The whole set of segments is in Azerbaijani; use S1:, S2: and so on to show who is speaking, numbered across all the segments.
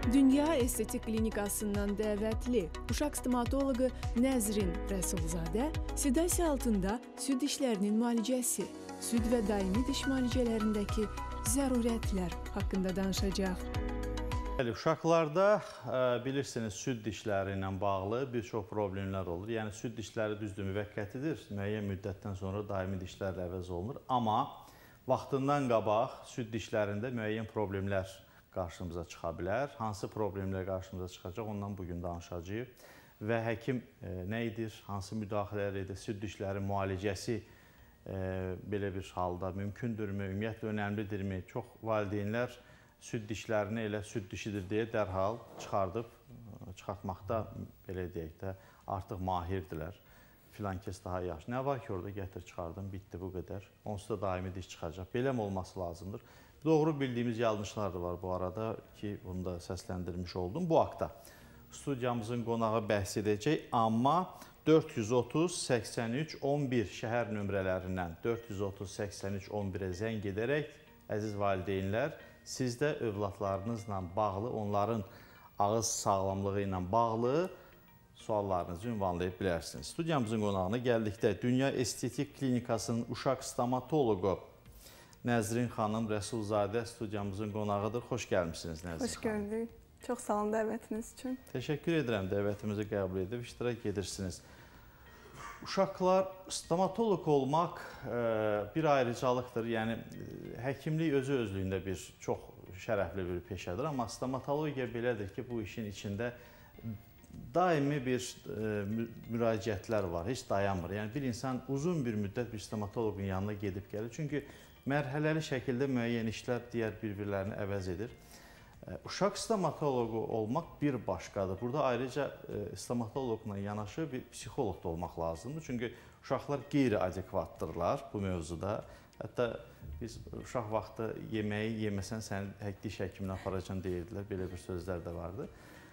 S1: Dünya Estetik Klinikasından dəvətli uşaq stomatoloqu Nəzrin Rəsulzadə sedasiya altında süd dişlərinin müalicəsi, süd və daimi diş müalicələrindəki zərurətlər haqqında danışacaq.
S2: Uşaqlarda bilirsiniz, süd dişləri ilə bağlı bir çox problemlər olur. Yəni, süd dişləri düzdür, müvəqqətidir, müəyyən müddətdən sonra daimi dişlərlə əvəz olunur. Amma vaxtından qabaq süd dişlərində müəyyən problemlər qarşımıza çıxa bilər. Hansı problemlər qarşımıza çıxacaq, ondan bugün danışacağıq. Və həkim nə edir, hansı müdaxilələr edir, süd dişləri müalicəsi belə bir halda mümkündürmü, ümumiyyətlə önəmlidirmi? Çox valideynlər süd dişlərini elə süd dişidir deyə dərhal çıxartmaqda, belə deyək də, artıq mahirdirlər. Filan kəs daha yaxşı. Nə var ki, orada gətir, çıxardım, bitdi, bu qədər. Onsuz da daimi diş çıxacaq. Belə mi olması lazımdır? Doğru bildiyimiz yanlışlar da var bu arada ki, bunu da səsləndirmiş oldum. Bu haqda studiyamızın qonağı bəhs edəcək, amma 430-83-11 şəhər nömrələrindən 430-83-11-ə zəng edərək, əziz valideynlər, siz də övladlarınızla bağlı, onların ağız sağlamlığı ilə bağlı suallarınızı ünvanlaya bilərsiniz. Studiyamızın qonağına gəldikdə Dünya Estetik Klinikasının uşaq stomatoloqu Nəzrin xanım Rəsulzadə studiyamızın qonağıdır. Xoş gəlmişsiniz Nəzrin xanım.
S3: Xoş gördük. Çox sağ olun dəvətiniz üçün.
S2: Təşəkkür edirəm, dəvətimizi qəbul edib iştirak edirsiniz. Uşaqlar, stomatoloq olmaq bir ayrıcalıqdır. Yəni, həkimlik özü-özlüyündə bir çox şərəfli bir peşədir. Amma stomatologiya belədir ki, bu işin içində daimi bir müraciətlər var, heç dayanmır. Yəni, bir insan uzun bir müddət bir stomatoloqun yanına gedib gəlir. Çünki mərhələli şəkildə müəyyən işlər digər bir-birlərini əvəz edir. Uşaq stomatoloqu olmaq bir başqadır. Burada ayrıca stomatoloqla yanaşı bir psixoloq da olmaq lazımdır. Çünki uşaqlar qeyri-adekvatdırlar bu mövzuda. Hətta biz uşaq vaxtı yeməyi yeməsən səni diş həkiminə aparacan deyirdilər. Belə bir sözlər də vardı.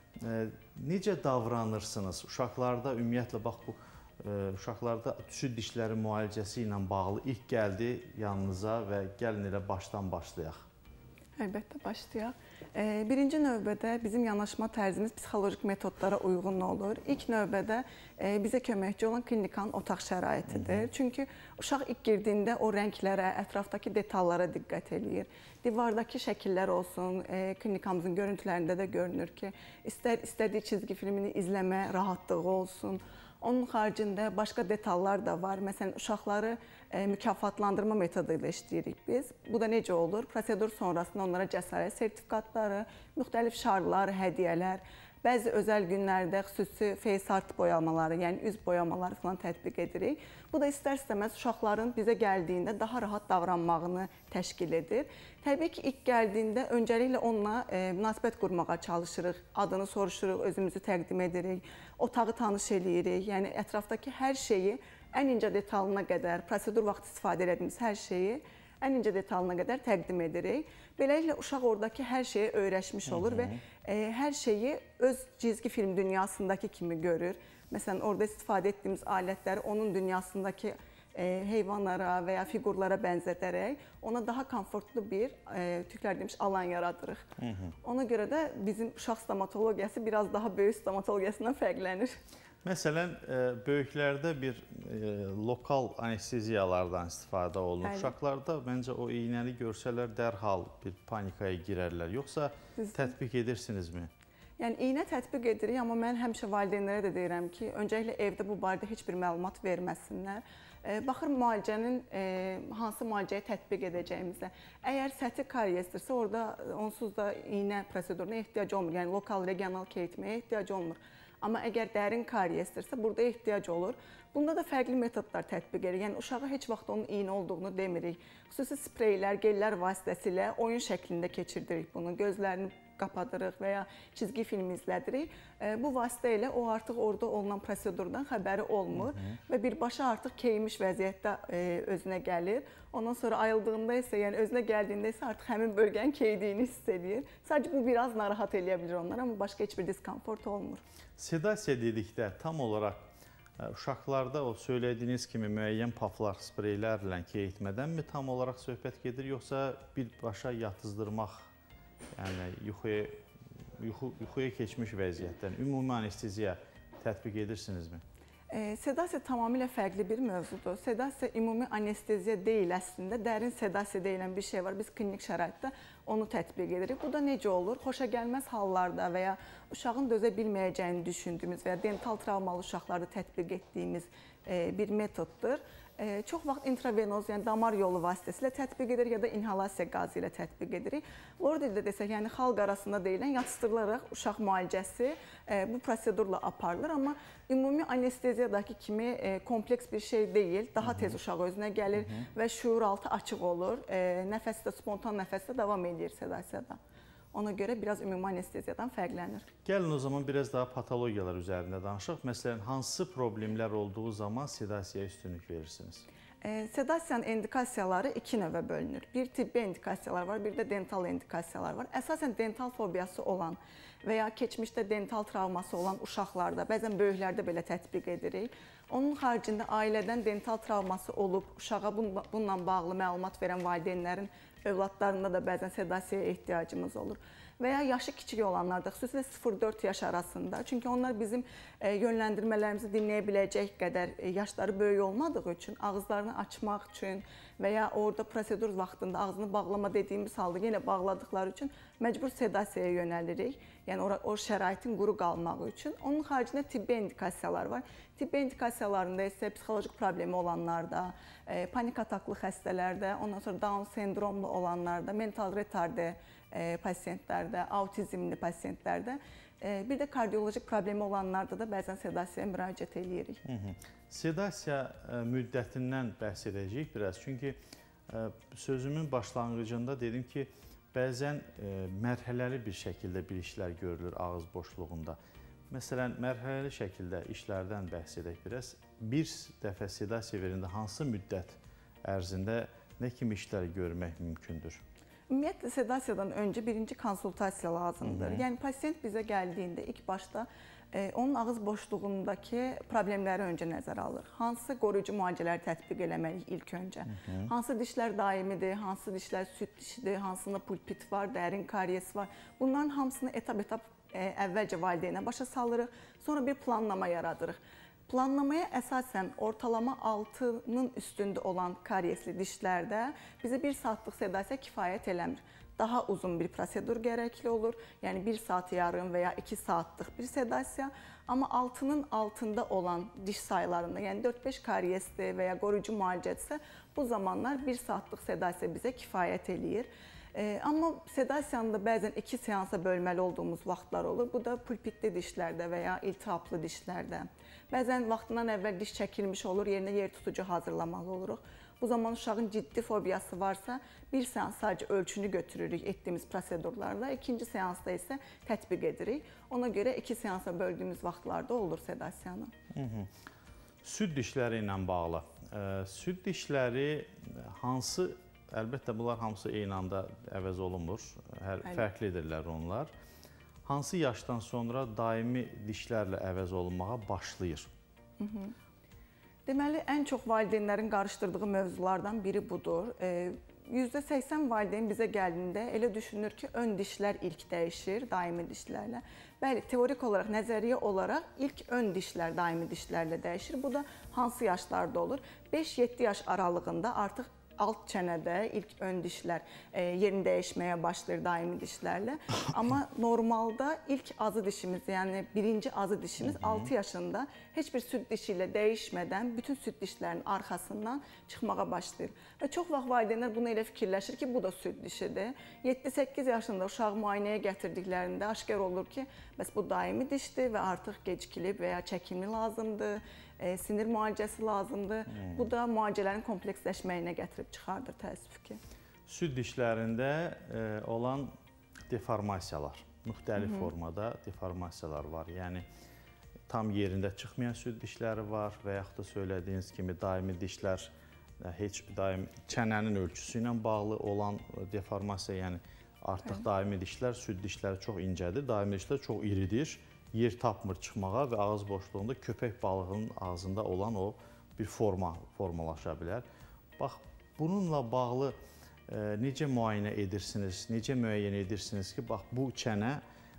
S2: Necə davranırsınız? Uşaqlarda ümumiyyətlə, bax bu uşaqlarda süd dişləri müalicəsi ilə bağlı ilk gəldi yanınıza və gəlin elə başdan başlayaq.
S3: Əlbəttə, başlayaq. Birinci növbədə bizim yanaşma tərzimiz psixolojik metodlara uyğun olur. İlk növbədə bizə köməkçi olan klinikanın otaq şəraitidir. Çünki uşaq ilk girdiyində o rənglərə, ətrafdakı detallara diqqət eləyir. Divardakı şəkillər olsun, klinikamızın görüntülərində də görünür ki, istədiyi çizgi filmini izləmə rahatlığı olsun. Onun haricində başqa detallar da var. Məsələn, uşaqları mükafatlandırma metodu ilə işləyirik biz. Bu da necə olur? Prosedur sonrasında onlara cəsarət sertifikatları, müxtəlif şarlar, hədiyyələr, bəzi özəl günlərdə xüsusi face art boyamaları, yəni üz boyamaları falan tətbiq edirik. Bu da istər-istəməz uşaqların bizə gəldiyində daha rahat davranmağını təşkil edir. Təbii ki, ilk gəldiyində öncəliklə onunla münasibət qurmağa çalışırıq, adını soruşuruq, özümüzü təqdim edirik, otağı tanış eləyirik. Yəni, ətrafdakı hər şeyi ən incə detalına qədər, prosedur vaxtı istifadə etdiyimiz hər şeyi ən incə detalına qədər təqdim edirik. Beləliklə, uşaq oradakı hər şeyə öyrəşmiş olur və hər şeyi öz cizgi film dünyasındakı kimi görür. Məsələn, orada istifadə etdiyimiz alətləri onun dünyasındakı heyvanlara və ya fiqurlara bənzədərək ona daha komfortlu bir, türklər demiş, alan yaradırıq. Ona görə də bizim uşaq stomatologiyası biraz daha böyük stomatologiyasından fərqlənir.
S2: Məsələn, böyüklərdə bir lokal anesteziyalardan istifadə olunur. Uşaqlarda məncə o iynəni görsələr dərhal bir panikaya girərlər. Yoxsa tətbiq edirsinizmi?
S3: Yəni, iynə tətbiq edirik, amma mən həmişə valideynlərə də deyirəm ki, öncəliklə evdə bu barədə heç bir məlumat verməsinlər. Baxır müalicənin hansı müalicəyə tətbiq edəcəyimizə. Əgər səthi karyesdirsə, orada onsuz da iynə proseduruna ehtiyac olmur. Yəni, lokal, regional keyitməyə ehtiyac olmur. Amma əgər dərin karyesdirsə, burada ehtiyac olur. Bunda da fərqli metodlar tətbiq edirik. Yəni, uşağa heç vaxt onun iynə olduğunu demirik. Xüsusi spreylər, gellər vasitəsilə oyun şəklində keçirdirik bunu. Gözlərini qapadırıq və ya çizgi film izlədirik. Bu vasitə ilə o artıq orada olunan prosedurdan xəbəri olmur və birbaşa artıq keymiş vəziyyətdə özünə gəlir. Ondan sonra ayıldığında isə, yəni özünə gəldiyində isə artıq həmin bölgənin keydiyini hiss edir. Sadəcə bu biraz narahat eləyə bilir onlara, amma başqa heç bir diskomfort olmur.
S2: Sedasiya dedikdə tam olaraq uşaqlarda o söylədiyiniz kimi müəyyən paflar, spreylərlə keyitmədənmi tam olaraq söhbət gedir, yoxsa birbaşa yatızdırmaq, yəni yuxuya yuxuya keçmiş vəziyyətdən ümumi anesteziya tətbiq edirsinizmi?
S3: Sedasiya tamamilə fərqli bir mövzudur. Sedasiya ümumi anesteziya deyil əslində, dərin sedasiya deyilən bir şey var. Biz klinik şəraitdə onu tətbiq edirik. Bu da necə olur? Xoşagəlməz hallarda və ya uşağın dözə bilməyəcəyini düşündüyümüz və ya dental travmalı uşaqlarda tətbiq etdiyimiz bir metoddur. Çox vaxt intravenoz, yəni damar yolu vasitəsilə tətbiq edirik ya da inhalasiya qazı ilə tətbiq edirik. Lor dildə desək, yəni xalq arasında deyilən yatıstırılaraq uşaq müalicəsi bu prosedurla aparılır, amma ümumi anesteziyadakı kimi kompleks bir şey deyil. Daha tez uşaq özünə gəlir və şuur altı açıq olur. Nəfəsdə, spontan nəfəsdə davam edir sedasiyada. Ona görə biraz ümumi anesteziyadan fərqlənir.
S2: Gəlin o zaman biraz daha patologiyalar üzərində danışaq. Məsələn, hansı problemlər olduğu zaman sedasiyaya üstünlük verirsiniz?
S3: Sedasiyanın indikasiyaları iki növə bölünür. Bir tibbi indikasiyalar var, bir də dental indikasiyalar var. Əsasən dental fobiyası olan və ya keçmişdə dental travması olan uşaqlarda, bəzən böyüklərdə belə tətbiq edirik. Onun haricində ailədən dental travması olub, uşağa bununla bağlı məlumat verən valideynlərin övladlarında da bəzən sedasiyaya ehtiyacımız olur. Və ya yaşı kiçik olanlarda, xüsusilə 0-4 yaş arasında. Çünki onlar bizim yönləndirmələrimizi dinləyə biləcək qədər yaşları böyük olmadığı üçün, ağızlarını açmaq üçün və ya orada prosedur vaxtında ağzını bağlama dediyimiz halda yenə bağladıqları üçün məcbur sedasiyaya yönəlirik. Yəni o şəraitin quru qalmağı üçün. Onun haricində tibbi indikasiyalar var. Tibbi indikasiyalarında isə psixoloji problemi olanlarda, panik ataklı xəstələrdə, ondan sonra Down sendromlu olanlarda, mental retarde pasientlərdə, autizmli pasientlərdə, bir də kardioloji problemi olanlarda da bəzən sedasiyaya müraciət edirik.
S2: Sedasiya müddətindən bəhs edəcəyik biraz. Çünki sözümün başlanğıcında dedim ki, bəzən mərhələli bir şəkildə bir işlər görülür ağız boşluğunda. Məsələn, mərhələli şəkildə işlərdən bəhs edək biraz. Bir dəfə sedasiya verəndə hansı müddət ərzində nə kimi işlər görmək mümkündür?
S3: Ümumiyyətlə, sedasiyadan öncə birinci konsultasiya lazımdır. Yəni, pasiyent bizə gəldiyində ilk başda onun ağız boşluğundakı problemləri öncə nəzərə alır. Hansı qoruyucu müalicələri tətbiq eləməliyik ilk öncə? Hansı dişlər daimidir, hansı dişlər süd dişidir, hansında pulpit var, dərin karies var. Bunların hamısını etap-etap əvvəlcə valideynə başa salırıq, sonra bir planlama yaradırıq. Planlamaya əsasən ortalama 6-nın üstündə olan kariesli dişlərdə bizə 1 saatlıq sedasiya kifayət eləmir. Daha uzun bir prosedur gərəkli olur, yəni 1 saat yarım və ya 2 saatlıq bir sedasiya. Amma 6-nın altında olan diş sayılarında, yəni 4-5 kariesli və ya qoruyucu müalicədirsə, bu zamanlar 1 saatlıq sedasiya bizə kifayət eləyir. Amma sedasiyanı da bəzən 2 seansa bölməli olduğumuz vaxtlar olur. Bu da pulpitli dişlərdə və ya iltihaplı dişlərdə. Bəzən vaxtından əvvəl diş çəkilmiş olur, yerinə yer tutucu hazırlamalı oluruq. Bu zaman uşağın ciddi fobiyası varsa, bir seans sadəcə ölçünü götürürük etdiyimiz prosedurlarla, ikinci seansda isə tətbiq edirik. Ona görə 2 seansa böldüyümüz vaxtlarda olur sedasiyanı.
S2: Süd dişləri ilə bağlı. Süd dişləri hansı, əlbəttə bunlar hamısı eyni anda əvəz olunmur, fərqlidirlər onlar. Hansı yaşdan sonra daimi dişlərlə əvəz olunmağa başlayır?
S3: Deməli, ən çox valideynlərin qarışdırdığı mövzulardan biri budur. %80 valideyn bizə gəldiyində elə düşünür ki, ön dişlər ilk dəyişir daimi dişlərlə. Bəli, teorik olaraq, nəzəriyyə olaraq ilk ön dişlər daimi dişlərlə dəyişir. Bu da hansı yaşlarda olur? 5-7 yaş aralığında artıq alt çənədə ilk ön dişlər yerini dəyişməyə başlayır daimi dişlərlə. Amma normalda ilk azı dişimiz, yəni birinci azı dişimiz 6 yaşında heç bir süd dişi ilə dəyişmədən bütün süd dişlərinin arxasından çıxmağa başlayır. Və çox vaxt valideynlər bunu elə fikirləşir ki, bu da süd dişidir. 7-8 yaşında uşağı müayinəyə gətirdiklərində aşkar olur ki, bəs bu daimi dişdir və artıq gecikilib və ya çəkimi lazımdır. Sinir müalicəsi lazımdır. Bu da müalicələrin kompleksləşməyinə gətirib çıxardır təəssüf ki.
S2: Süd dişlərində olan deformasiyalar, müxtəlif formada deformasiyalar var. Yəni, tam yerində çıxmayan süd dişləri var və yaxud da söylədiyiniz kimi daimi dişlər heç daim çənənin ölçüsü ilə bağlı olan deformasiya, yəni artıq daimi dişlər, süd dişləri çox incədir, daimi dişlər çox iridir. Yer tapmır çıxmağa və ağız boşluğunda köpək balığının ağzında olan o bir formalaşa bilər. Bax, bununla bağlı necə müayinə edirsiniz, necə müəyyən edirsiniz ki, bax, bu çənə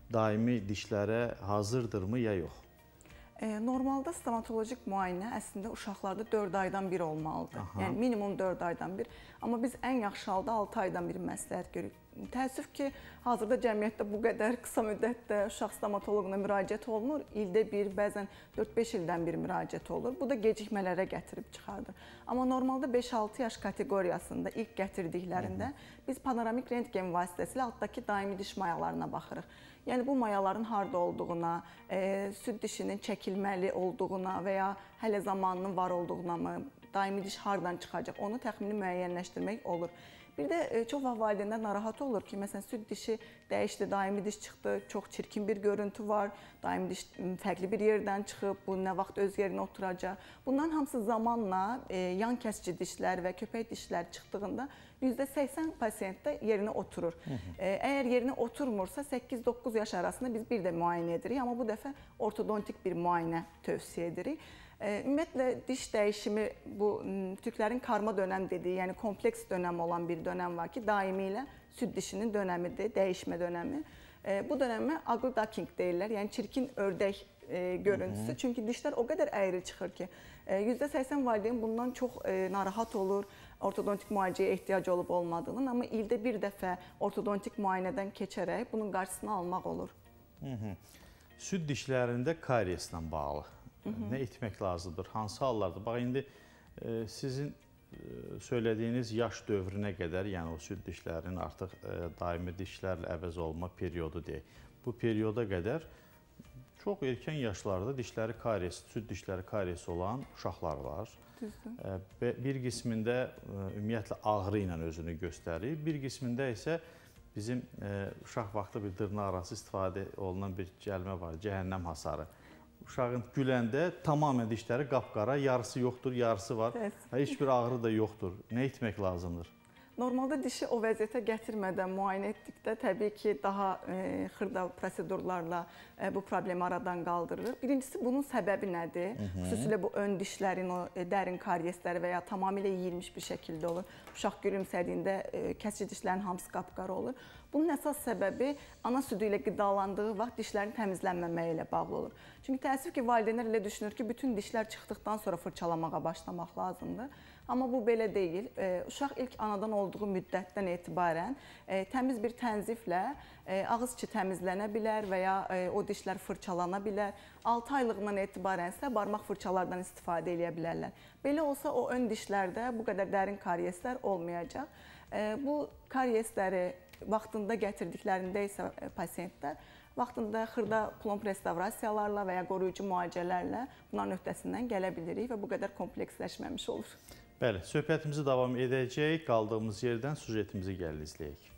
S2: daimi dişlərə hazırdırmı ya yox?
S3: Normalda stomatolojik müayinə əslində uşaqlarda 4 aydan bir olmalıdır. Yəni minimum 4 aydan bir. Amma biz ən yaxşı halda 6 aydan bir məsləhət görürük. Təəssüf ki, hazırda cəmiyyətdə bu qədər qısa müddətdə uşaq stomatoloquna müraciət olunur. İldə bir, bəzən 4-5 ildən bir müraciət olur. Bu da gecikmələrə gətirib çıxardır. Amma normalda 5-6 yaş kateqoriyasında ilk gətirdiklərində biz panoramik rentgen vasitəsilə altdakı daimi diş mayalarına baxırıq. Yəni bu mayaların harda olduğuna, süd dişinin çəkilməli olduğuna və ya hələ zamanının var olduğuna mı, daimi diş hardan çıxacaq, onu təxmini müəyyənləşdirmək olur. Bir də çox vaxt valideynlər narahat olur ki, məsələn, süd dişi dəyişdi, daimi diş çıxdı, çox çirkin bir görüntü var, daimi diş fərqli bir yerdən çıxıb, bu nə vaxt öz yerinə oturacaq. Bunların hamısı zamanla yan kəsici dişlər və köpək dişləri çıxdığında %80 pasiyentdə yerinə oturur. Əgər yerinə oturmursa 8-9 yaş arasında biz bir də müayinə edirik, amma bu dəfə ortodontik bir müayinə tövsiyə edirik. Ümumiyyətlə diş dəyişimi bu türklərin karma dönəm dediyi, yəni kompleks dönəm olan bir dönəm var ki, daimi ilə süd dişinin dönəmidir, dəyişmə dönəmi. Bu dönəmə ugly duckling deyirlər, yəni çirkin ördək görüntüsü. Çünki dişlər o qədər əyri çıxır ki, %80 valideyn bundan çox narahat olur, ortodontik müalicəyə ehtiyac olub olmadığının, amma ildə bir dəfə ortodontik müayinədən keçərək bunun qarşısını almaq olur.
S2: Süd dişlərində karieslə bağlı nə etmək lazımdır? Hansı hallarda? Bax, indi sizin söylədiyiniz yaş dövrünə qədər, yəni o süd dişlərinin artıq daimi dişlərlə əvəz olma periodu deyək. Bu perioda qədər çox erkən yaşlarda dişləri karies, süd dişləri karies olan uşaqlar var. Və bir qismində ümumiyyətlə ağrı ilə özünü göstərir. Bir qismində isə bizim uşaq vaxtı bir dırnaq arası istifadə olunan bir gəlmə var, cəhənnəm hasarı. Uşağın güləndə tamamilə dişləri qapqara, yarısı yoxdur, yarısı var. Heç bir ağrı da yoxdur. Nə etmək lazımdır?
S3: Normalda dişi o vəziyyətə gətirmədən müayinə etdikdə təbii ki, daha xırda prosedurlarla bu problemi aradan qaldırılır. Birincisi, bunun səbəbi nədir? Xüsusilə bu ön dişlərin o dərin kariesləri və ya tamamilə yeyilmiş bir şəkildə olur. Uşaq gülümsədiyində kəsici dişlərin hamısı qapqara olur. Bunun əsas səbəbi ana südü ilə qidalandığı vaxt dişlərin təmizlənməməyi ilə bağlı olur. Çünki təəssüf ki, valideynlər elə düşünür ki, bütün dişlər çıxdıqdan sonra fırçalamağa başlamaq lazımdır. Amma bu belə deyil. Uşaq ilk anadan olduğu müddətdən etibarən təmiz bir tənziflə ağız içi təmizlənə bilər və ya o dişlər fırçalana bilər. 6 aylığından etibarən isə barmaq fırçalardan istifadə edə bilərlər. Belə olsa o ön dişlərdə bu qədər dərin karieslər olmayacaq. Bu kariesləri vaxtında gətirdiklərində isə pasiyentlər vaxtında xırda plomb restavrasiyalarla və ya qoruyucu müalicələrlə bunların öhdəsindən gələ bilirik və bu qədər kompleksləşməmiş olur.
S2: Bəli, söhbətimizi davam edəcək. Qaldığımız yerdən sujetimizi gəl izləyək.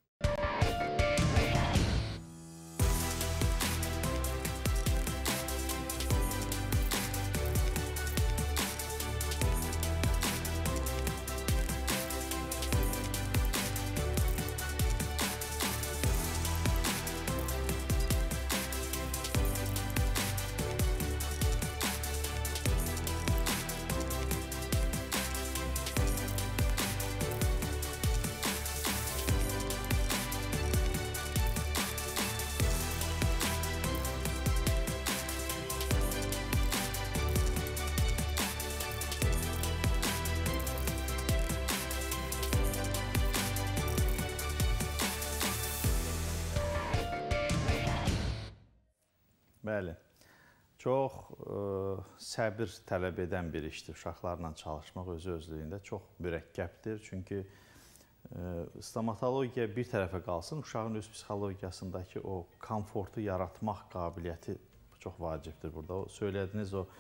S2: Bəli, çox səbir tələb edən bir işdir. Uşaqlarla çalışmaq özü-özlüyündə çox mürəkkəbdir. Çünki stomatologiya bir tərəfə qalsın, uşağın öz psixologiyasındakı o komfortu yaratmaq qabiliyyəti çox vacibdir burada. O söylədiyiniz o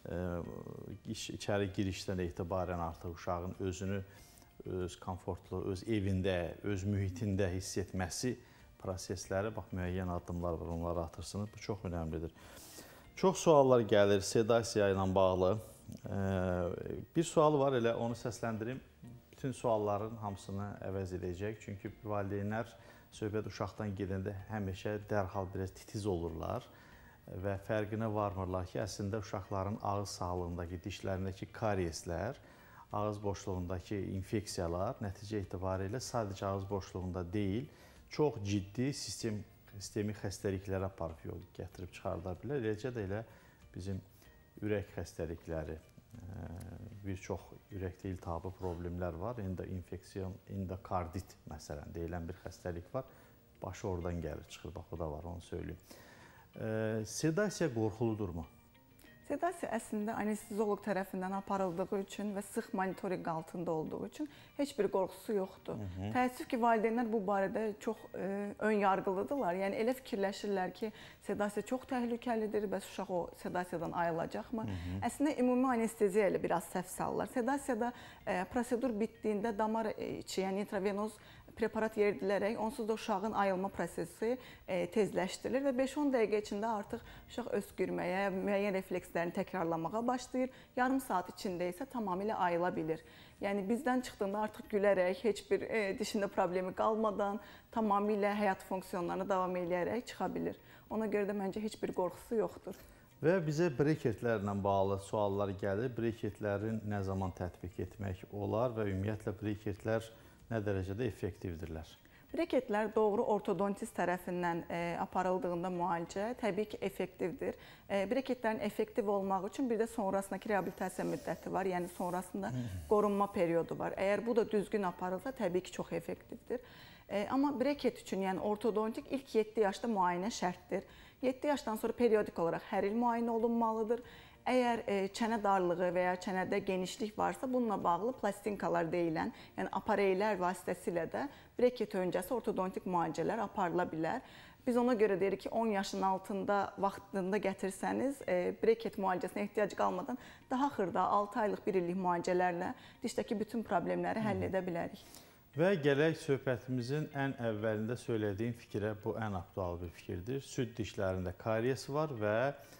S2: içəri girişdən etibarən artıq uşağın özünü öz komfortlu, öz evində, öz mühitində hiss etməsi prosesləri, bax, müəyyən addımlar var, onları atırsınız. Bu çox önəmlidir. Çox suallar gəlir sedasiya ilə bağlı. Bir sual var, elə onu səsləndirim. Bütün sualların hamısını əvəz edəcək. Çünki valideynlər söhbət uşaqdan gedəndə həmişə dərhal biraz titiz olurlar və fərqinə varmırlar ki, əslində uşaqların ağız sağlığındakı, dişlərindəki karieslər, ağız boşluğundakı infeksiyalar nəticə etibarilə sadəcə ağız boşluğunda deyil, çox ciddi sistem sistemik xəstəliklərə aparıb yol gətirib çıxarda bilər. Eləcə də elə bizim ürək xəstəlikləri, bir çox ürəkdə iltihabı problemlər var. Endoinfeksiyon, endokardit məsələn deyilən bir xəstəlik var. Başı oradan gəlir, çıxır. Bax, o da var, onu söyləyim. Sedasiya qorxuludurmu?
S3: Sedasiya əslində anestezioloq tərəfindən aparıldığı üçün və sıx monitorinq altında olduğu üçün heç bir qorxusu yoxdur. Təəssüf ki, valideynlər bu barədə çox ön yargılıdırlar. Yəni elə fikirləşirlər ki, sedasiya çox təhlükəlidir, bəs uşaq o sedasiyadan ayılacaqmı? Əslində ümumi anesteziya ilə biraz səhv salırlar. Sedasiyada prosedur bitdiyində damar içi, yəni intravenoz preparat yeridilərək onsuz da uşağın ayılma prosesi tezləşdirilir və 5-10 dəqiqə içində artıq uşaq öskürməyə, müəyyən reflekslərini təkrarlamağa başlayır. Yarım saat içində isə tamamilə ayıla bilir. Yəni bizdən çıxdığında artıq gülərək, heç bir dişində problemi qalmadan tamamilə həyat funksiyonlarına davam edərək çıxa bilir. Ona görə də məncə heç bir qorxusu yoxdur.
S2: Və bizə breketlərlə bağlı suallar gəlir. Breketlərin nə zaman tətbiq etmək olar və ümumiyyətlə breketlər nə dərəcədə effektivdirlər?
S3: Breketlər doğru ortodontist tərəfindən aparıldığında müalicə təbii ki, effektivdir. Breketlərin effektiv olmaq üçün bir də sonrasındakı reabilitasiya müddəti var, yəni sonrasında qorunma periodu var. Əgər bu da düzgün aparılsa, təbii ki, çox effektivdir. Amma breket üçün, yəni ortodontik ilk 7 yaşda müayinə şərtdir. 7 yaşdan sonra periodik olaraq hər il müayinə olunmalıdır. Əgər çənə darlığı və ya çənədə genişlik varsa, bununla bağlı plastinkalar deyilən, yəni apareylər vasitəsilə də breket öncəsi ortodontik müalicələr aparıla bilər. Biz ona görə deyirik ki, 10 yaşın altında vaxtında gətirsəniz, breket müalicəsinə ehtiyac qalmadan daha xırda 6 aylıq 1 illik müalicələrlə dişdəki bütün problemləri həll edə bilərik.
S2: Və gələk söhbətimizin ən əvvəlində söylədiyim fikrə, bu ən aktual bir fikirdir. Süd dişlərində karies var və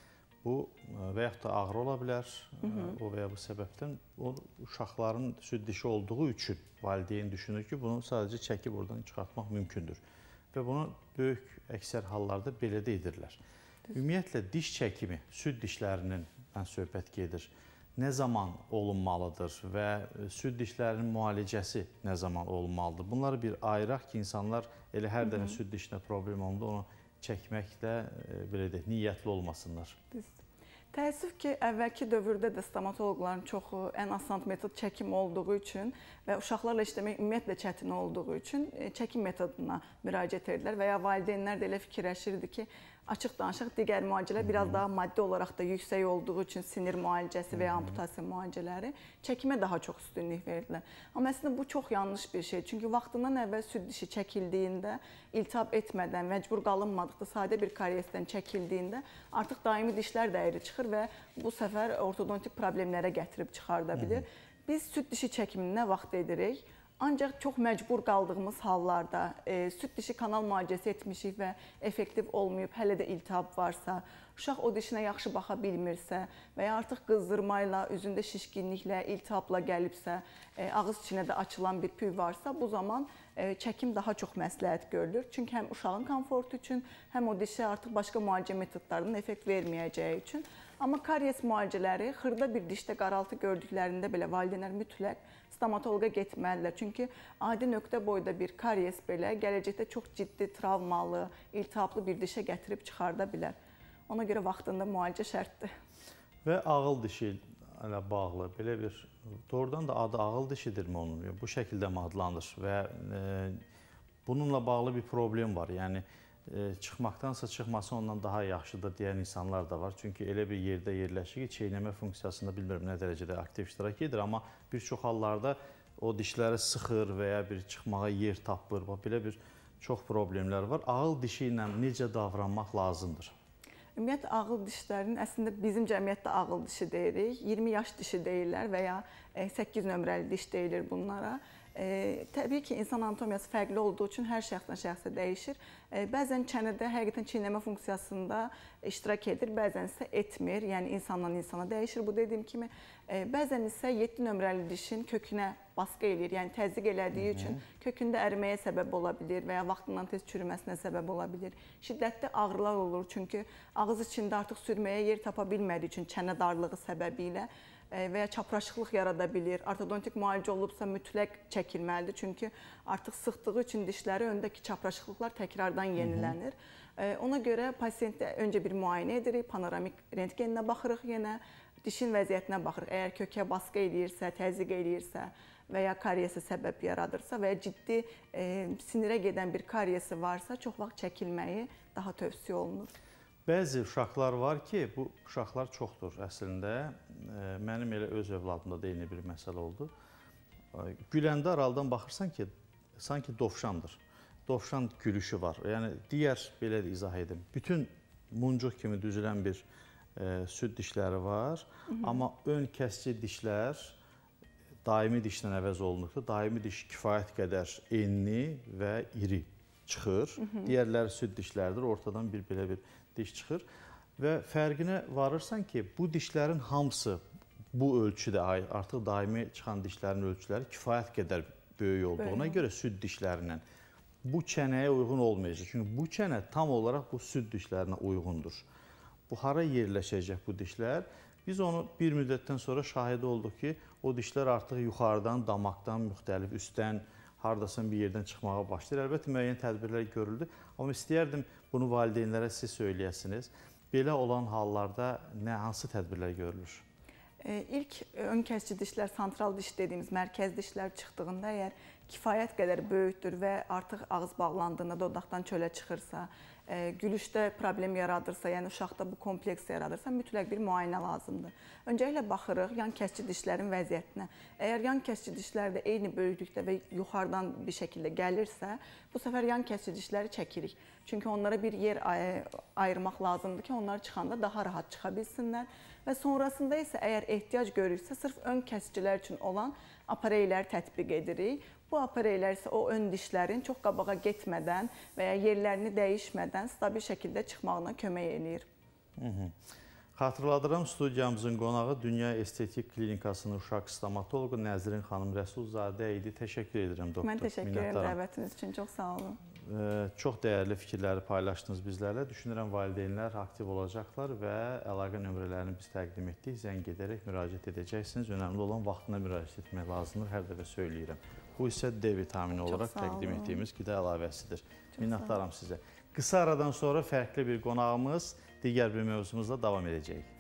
S2: bu və yaxud da ağrı ola bilər, o və ya bu səbəbdən uşaqların süd dişi olduğu üçün valideyn düşünür ki, bunu sadəcə çəkib oradan çıxartmaq mümkündür. Və bunu böyük əksər hallarda belə də edirlər. Ümumiyyətlə, diş çəkimi, süd dişlərinin söhbət gedir, nə zaman olunmalıdır və süd dişlərinin müalicəsi nə zaman olunmalıdır? Bunları bir ayıraq ki, insanlar elə hər dəfə süd dişində problem olanda onu çəkməkdə belə deyək, niyyətli olmasınlar.
S3: Təəssüf ki, əvvəlki dövrdə də stomatoloqların çoxu ən asan metod çəkim olduğu üçün və uşaqlarla işləmək ümumiyyətlə çətin olduğu üçün çəkim metoduna müraciət edirlər və ya valideynlər də elə fikirləşirdi ki, açıq danışıq digər müalicələr biraz daha maddi olaraq da yüksək olduğu üçün sinir müalicəsi və ya amputasiya müalicələri çəkimə daha çox üstünlük verdilər. Amma əslində bu çox yanlış bir şey. Çünki vaxtından əvvəl süd dişi çəkildiyində, iltihab etmədən, məcbur qalınmadıqda, sadə bir kariesdən çəkildiyində artıq daimi dişlər də əyri çıxır və bu səfər ortodontik problemlərə gətirib çıxarda bilir. Biz süd dişi çəkimini nə vaxt edirik? Ancaq çox məcbur qaldığımız hallarda, süd dişi kanal müalicəsi etmişik və effektiv olmayıb, hələ də iltihab varsa, uşaq o dişinə yaxşı baxa bilmirsə və ya artıq qızdırmayla, üzündə şişkinliklə, iltihabla gəlibsə, ağız içinə də açılan bir püy varsa, bu zaman çəkim daha çox məsləhət görülür. Çünki həm uşağın komfortu üçün, həm o dişə artıq başqa müalicə metodlarının effekt verməyəcəyi üçün. Amma karies müalicələri xırda bir dişdə qaraltı gördüklərində belə valideynlər mütləq stomatoloqa getməlidirlər. Çünki adi nöqtə boyda bir karies belə gələcəkdə çox ciddi travmalı, iltihablı bir dişə gətirib çıxarda bilər. Ona görə vaxtında müalicə şərtdir.
S2: Və ağıl dişi ilə bağlı belə bir, doğrudan da adı ağıl dişidirmi onun? Bu şəkildə mi adlanır və bununla bağlı bir problem var. Yəni çıxmaqdansa çıxması ondan daha yaxşıdır deyən insanlar da var. Çünki elə bir yerdə yerləşir ki, çeynəmə funksiyasında bilmirəm nə dərəcədə aktiv iştirak edir, amma bir çox hallarda o dişləri sıxır və ya bir çıxmağa yer tapır. Belə bir çox problemlər var. Ağıl dişi ilə necə davranmaq lazımdır?
S3: Ümumiyyətlə, ağıl dişlərinin əslində bizim cəmiyyətdə ağıl dişi deyirik, 20 yaş dişi deyirlər və ya 8 nömrəli diş deyilir bunlara. Təbii ki, insan anatomiyası fərqli olduğu üçün hər şəxsdən şəxsə dəyişir. Bəzən çənədə həqiqətən çeynəmə funksiyasında iştirak edir, bəzən isə etmir. Yəni, insandan insana dəyişir bu dediyim kimi. Bəzən isə 7 nömrəli dişin kökünə baskı eləyir, yəni təzyiq elədiyi üçün kökündə əriməyə səbəb ola bilir və ya vaxtından tez çürüməsinə səbəb ola bilir. Şiddətli ağrılar olur, çünki ağız içində artıq sürməyə yer tapa bilmədiyi üçün çənə darlığı səbəbilə və ya çapraşıqlıq yarada bilir. Ortodontik müalicə olubsa mütləq çəkilməlidir. Çünki artıq sıxdığı üçün dişləri öndəki çapraşıqlıqlar təkrardan yenilənir. Ona görə pasientdə öncə bir müayinə edirik, panoramik rentgeninə baxırıq yenə, dişin vəziyyətinə baxırıq. Əgər kökə baskı eləyirsə, təzyiq eləyirsə və ya kariyesi səbəb yaradırsa və ya ciddi sinirə gedən bir kariyesi varsa, çox vaxt çəkilməyi daha tövsiyə olunur.
S2: Bəzi uşaqlar var ki, bu uşaqlar çoxdur əslində. Mənim elə öz övladımda da eyni bir məsələ oldu. Güləndə aralıdan baxırsan ki, sanki dovşandır. Dovşan gülüşü var. Yəni, digər, belə də izah edim, bütün muncuq kimi düzülən bir süd dişləri var. Amma ön kəsici dişlər daimi dişdən əvəz olunubdur. Daimi diş kifayət qədər enli və iri çıxır. Digərləri süd dişlərdir. Ortadan belə bir diş çıxır. Və fərqinə varırsan ki, bu dişlərin hamısı bu ölçüdə artıq daimi çıxan dişlərin ölçüləri kifayət qədər böyük olduğuna görə süd dişlərindən bu çənəyə uyğun olmayacaq. Çünki bu çənə tam olaraq bu süd dişlərinə uyğundur. Bu hara yerləşəcək bu dişlər? Biz onu bir müddətdən sonra şahid olduq ki, o dişlər artıq yuxarıdan, damaqdan, müxtəlif üstdən, hardasın bir yerdən çıxmağa başlayır. Əlbəttə, müəyyən tədbirlər görüldü. Amma istəyərdim bunu valideynlərə siz söyləyəsiniz. Belə olan hallarda hansı tədbirlər görülür?
S3: İlk ön kəsici dişlər, santral diş dediyimiz mərkəz dişlər çıxdığında əgər kifayət qədər böyükdür və artıq ağız bağlandığında dodaqdan çölə çıxırsa, gülüşdə problem yaradırsa, yəni uşaqda bu kompleks yaradırsa, mütləq bir müayinə lazımdır. Öncəliklə baxırıq yan kəsici dişlərin vəziyyətinə. Əgər yan kəsici dişlər də eyni böyüklükdə və yuxarıdan bir şəkildə gəlirsə, bu səfər yan kəsici dişləri çəkirik. Çünki onlara bir yer ayırmaq lazımdır ki, onlar çıxanda daha rahat çıxa bilsinlər. Və sonrasında isə əgər ehtiyac görürsə, sırf ön kəsicilər üçün olan apareylər tətbiq edirik. Bu apareylər isə o ön dişlərin çox qabağa getmədən və ya yerlərini dəyişmədən stabil şəkildə çıxmağına kömək edir.
S2: Xatırladıram, studiyamızın qonağı Dünya Estetik Klinikasının uşaq stomatoloqu Nəzrin xanım Rəsulzadə idi. Təşəkkür edirəm, doktor.
S3: Mən təşəkkür edirəm dəvətiniz üçün. Çox sağ olun.
S2: Çox dəyərli fikirləri paylaşdınız bizlərlə. Düşünürəm, valideynlər aktiv olacaqlar və əlaqə nömrələrini biz təqdim etdik. Zəng edərək müraciət edəcəksiniz. Önəmli olan vaxtına müraciət etmək lazımdır. Hər dəfə söyləyirəm. Bu isə D vitamini olaraq təqdim etdiyimiz qida əlavəsidir. Minnətdaram sizə. Qısa aradan sonra fərqli bir qonağımız digər bir mövzumuzla davam edəcəyik.